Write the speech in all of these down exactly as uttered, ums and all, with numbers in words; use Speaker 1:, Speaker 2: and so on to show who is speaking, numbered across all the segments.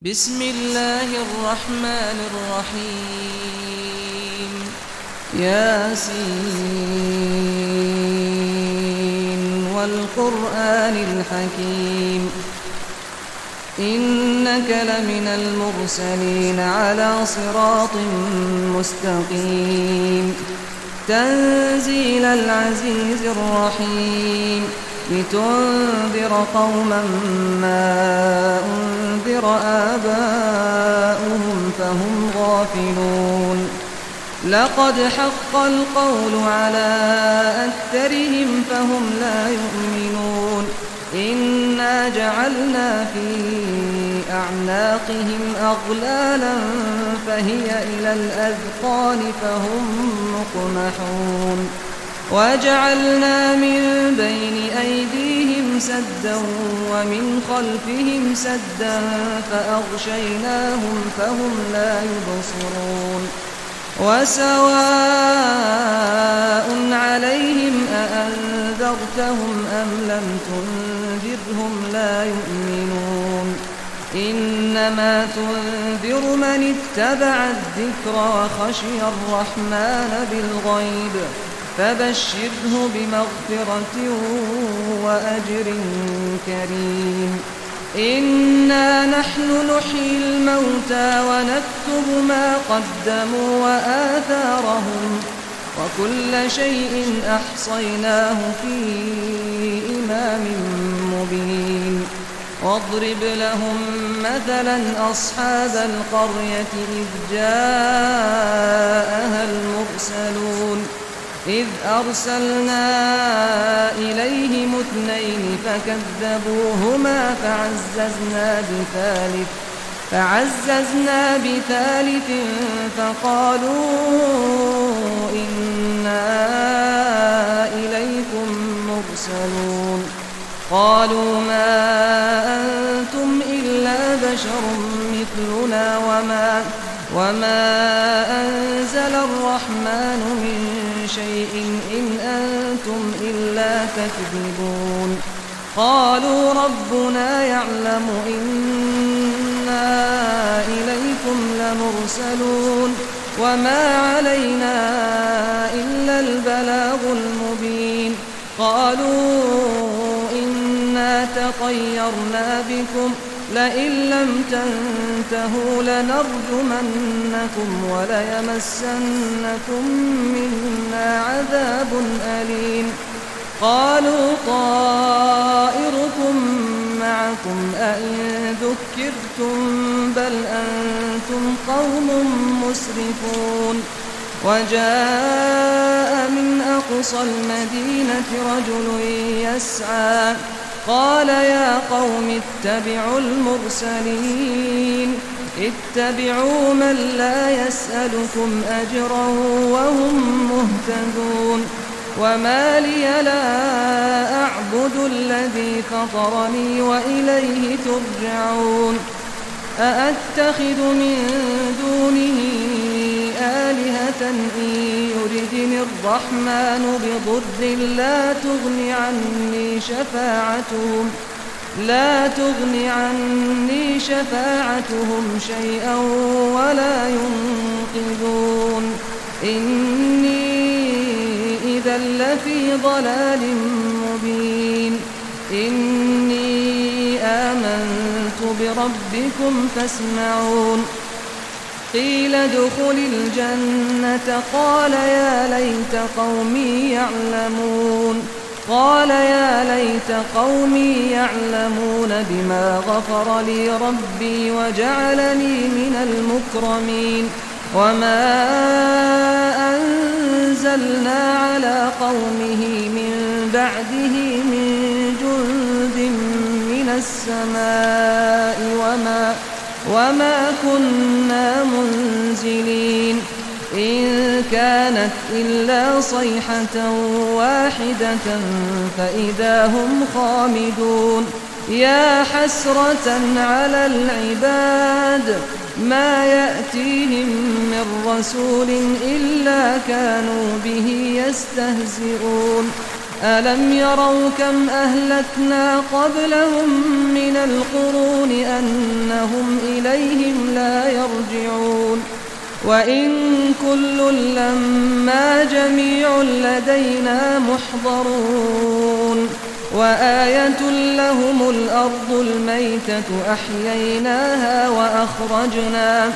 Speaker 1: بسم الله الرحمن الرحيم ياسين والقرآن الحكيم إنك لمن المرسلين على صراط مستقيم تنزيل العزيز الرحيم لتنذر قوما ما أنذر آباؤهم فهم غافلون لقد حق القول على أكثرهم فهم لا يؤمنون إنا جعلنا في أعناقهم أغلالا فهي إلى الأذقان فهم مقمحون وجعلنا من بين أيديهم سدا ومن خلفهم سدا فأغشيناهم فهم لا يبصرون وسواء عليهم أأنذرتهم أم لم تنذرهم لا يؤمنون إنما تنذر من اتبع الذكر وخشي الرحمن بالغيب فبشره بمغفرة وأجر كريم إنا نحن نحيي الموتى ونكتب ما قدموا وآثارهم وكل شيء أحصيناه في إمام مبين واضرب لهم مثلا أصحاب القرية إذ جاءها المرسلون إذ أرسلنا إليهم اثنين فكذبوهما فعززنا بثالث فعززنا بثالث فقالوا إنا إليكم مرسلون قالوا ما أنتم إلا بشر مثلنا وما وما أنزل الرحمن من شيء إن أنتم إلا تكذبون قالوا ربنا يعلم إنا إليكم لمرسلون وما علينا إلا البلاغ المبين قالوا إنا تطيرنا بكم لئن لم تنتهوا لنرجمنكم وليمسنكم منا عذاب أليم قالوا طائركم معكم أئن ذكرتم بل أنتم قوم مسرفون وجاء من أقصى المدينة رجل يسعى قال يا قوم اتبعوا المرسلين اتبعوا من لا يسألكم أجرا وهم مهتدون وما لي لا أعبد الذي فطرني وإليه ترجعون أأتخذ من دونه آلهة إن يردني الرحمن بضر لا تغني عني شفاعتهم لا تغني عني شفاعتهم شيئا ولا ينقذون إني إذا لفي ضلال مبين إني آمنت بربكم فاسمعون قيل ادخل الجنة قال يا ليت قومي يعلمون قال يا ليت قومي يعلمون بما غفر لي ربي وجعلني من المكرمين وما أنزلنا على قومه من بعده من جند من السماء وما وما كنا منزلين إن كانت إلا صيحة واحدة فإذا هم خامدون يا حسرة على العباد ما يأتيهم من رسول إلا كانوا به يستهزئون ألم يروا كم أهلكنا قبلهم من القرون أنهم إليهم لا يرجعون وإن كل لما جميع لدينا محضرون وآية لهم الأرض الميتة أحييناها وأخرجنا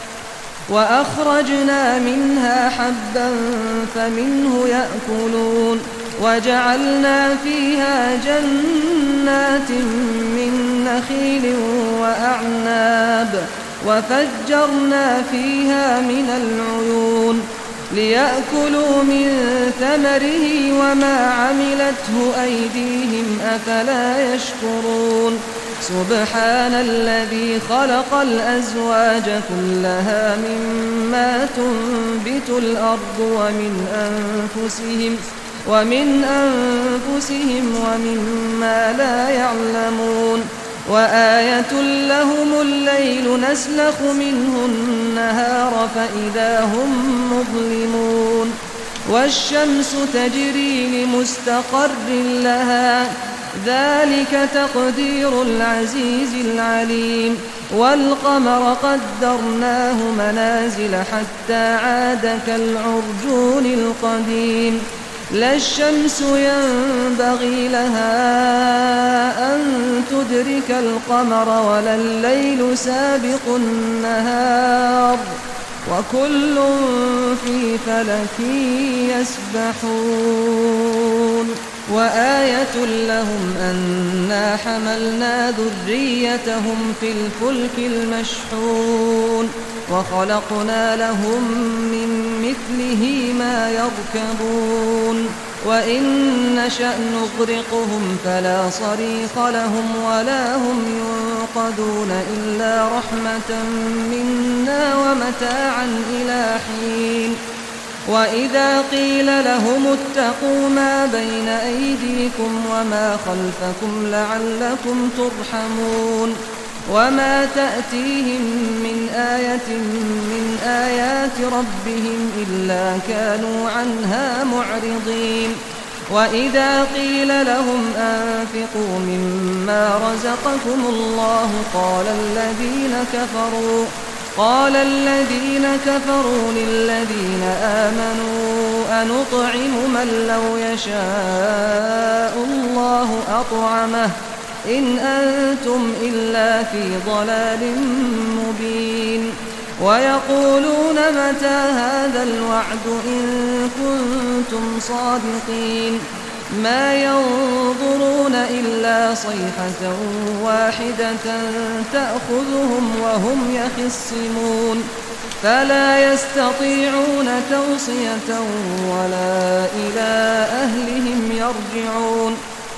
Speaker 1: وأخرجنا منها حبا فمنه يأكلون وجعلنا فيها جنات من نخيل وأعناب وفجرنا فيها من العيون ليأكلوا من ثمره وما عملته أيديهم أفلا يشكرون سبحان الذي خلق الأزواج كلها مما تنبت الأرض ومن أنفسهم ومن أنفسهم ومما لا يعلمون وآية لهم الليل نسلخ منه النهار فإذا هم مظلمون والشمس تجري لمستقر لها ذلك تقدير العزيز العليم والقمر قدرناه منازل حتى عاد كالعرجون القديم لا الشمس ينبغي لها أن تدرك القمر ولا الليل سابق النهار وكل في فلك يسبحون وآية لهم أنا حملنا ذريتهم في الفلك المشحون وخلقنا لهم من مثله ما يركبون وإن نشأ نغرقهم فلا صريخ لهم ولا هم ينقذون إلا رحمة منا ومتاعا إلى حين وإذا قيل لهم اتقوا ما بين أيديكم وما خلفكم لعلكم ترحمون وما تأتيهم من آية من آيات ربهم إلا كانوا عنها معرضين وإذا قيل لهم أنفقوا مما رزقكم الله قال الذين كفروا قال الذين كفروا للذين آمنوا أنطعم من لو يشاء الله أطعمه إن أنتم إلا في ضلال مبين ويقولون متى هذا الوعد إن كنتم صادقين ما ينظرون إلا صيحة واحدة تأخذهم وهم يخصمون فلا يستطيعون توصية ولا إلى أهلهم يرجعون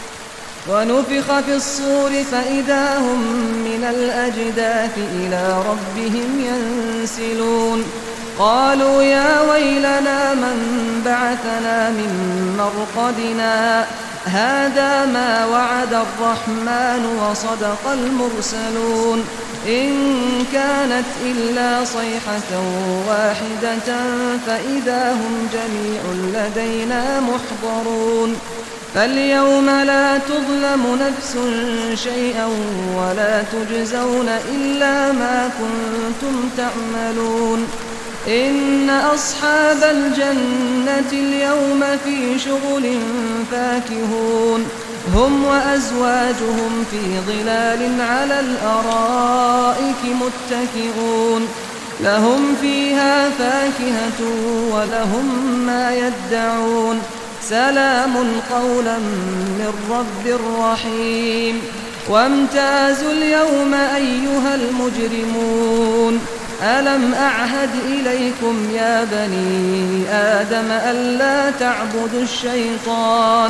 Speaker 1: ونفخ في الصور فإذا هم من الأجداث إلى ربهم ينسلون قالوا يا ويلنا من بعثنا من مرقدنا هذا ما وعد الرحمن وصدق المرسلون إن كانت إلا صيحة واحدة فإذا هم جميع لدينا محضرون فاليوم لا تظلم نفس شيئا ولا تجزون إلا ما كنتم تعملون إن أصحاب الجنة اليوم في شغل فاكهون هم وأزواجهم في ظلال على الأرائك متكئون لهم فيها فاكهة ولهم ما يدعون سلام قولا من رب رحيم وامتازوا اليوم أيها المجرمون ألم أعهد إليكم يا بني آدم ألا تعبدوا الشيطان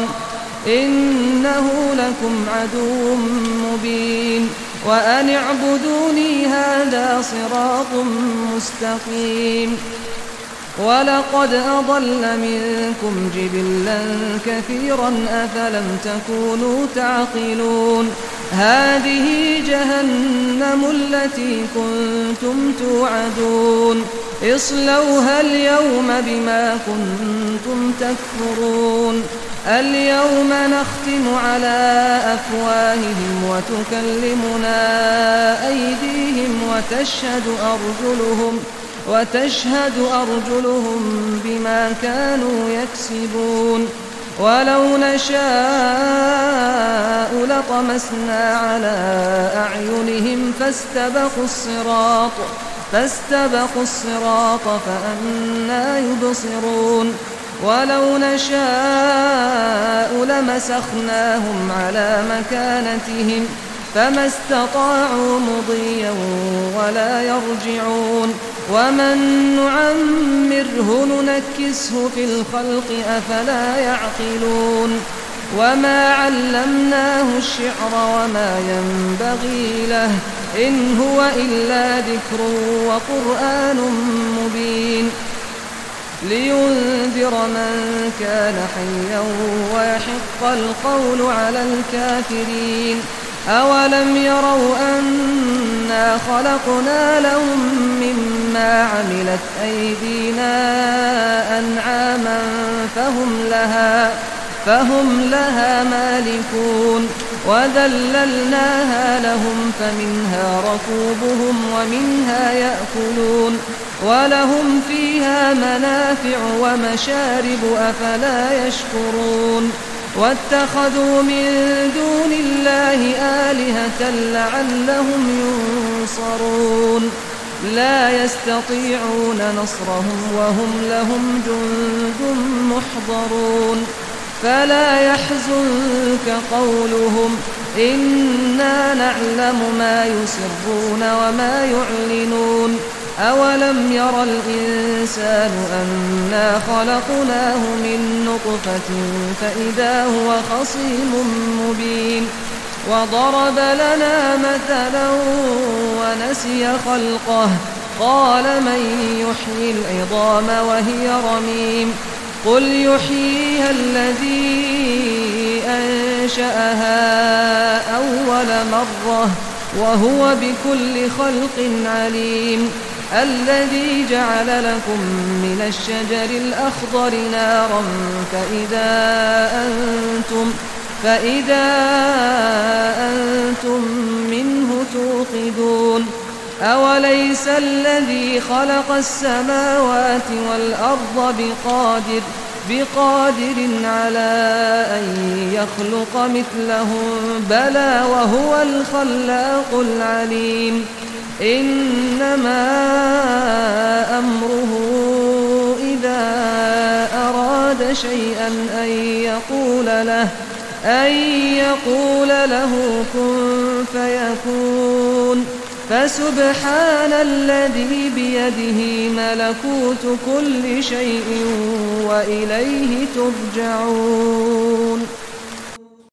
Speaker 1: إنه لكم عدو مبين وأن اعبدوني هذا صراط مستقيم ولقد أضل منكم جبلا كثيرا أفلم تكونوا تعقلون هذه جهنم التي كنتم توعدون اصلوها اليوم بما كنتم تكفرون اليوم نختم على أفواههم وتكلمنا أيديهم وتشهد أرجلهم وتشهد أرجلهم بما كانوا يكسبون ولو نشاء لطمسنا على أعينهم فاستبقوا الصراط فاستبقوا الصراط فأنى يبصرون ولو نشاء لمسخناهم على مكانتهم فما استطاعوا مضيا ولا يرجعون ومن نعمره ننكسه في الخلق أفلا يعقلون وما علمناه الشعر وما ينبغي له إن هو إلا ذكر وقرآن مبين لينذر من كان حيا ويحق القول على الكافرين أولم يروا أنا خلقنا لهم مما عملت أيدينا أنعاما فهم لها فهم لها مالكون وذللناها لهم فمنها ركوبهم ومنها يأكلون ولهم فيها منافع ومشارب أفلا يشكرون واتخذوا من دون الله آلهة لعلهم ينصرون لا يستطيعون نصرهم وهم لهم جند محضرون فلا يحزنك قولهم إنا نعلم ما يسرون وما يعلنون أولم ير الإنسان أنا خلقناه من نطفة فإذا هو خصيم مبين وضرب لنا مثلا ونسي خلقه قال من يحيي العظام وهي رميم قل يحييها الذي أنشأها أول مرة وهو بكل خلق عليم الذي جعل لكم من الشجر الأخضر نارا فإذا أنتم فإذا أنتم منه توقدون أوليس الذي خلق السماوات والأرض بقادر بقادر على أن يخلق مثلهم بلى وهو الخلاق العليم إنما أمره إذا أراد شيئا أن يقول له أن يقول له كن فيكون فسبحان الذي بيده ملكوت كل شيء وإليه ترجعون.